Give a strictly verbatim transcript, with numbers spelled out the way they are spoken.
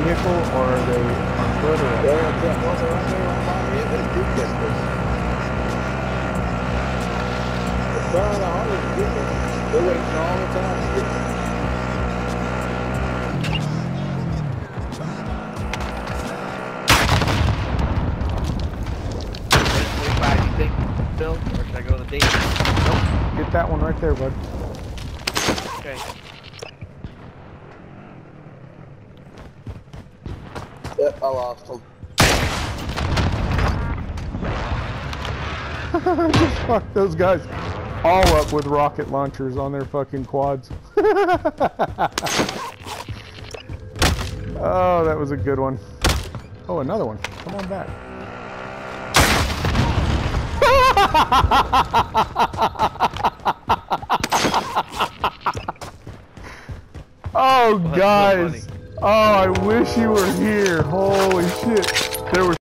vehicle or are they on foot or? Yeah, that was right there on my head. They did get this. The fire of the Harley is getting it. They're waiting all the time to get it. twenty-five, you think, Bill? Or should I go to the date? Nope. Get that one right there, bud. Okay. Yep, I lost him. Just fuck those guys all up with rocket launchers on their fucking quads. Oh, that was a good one. Oh, another one. Come on back. Oh, guys. Oh, I wish you were here. Holy shit. There was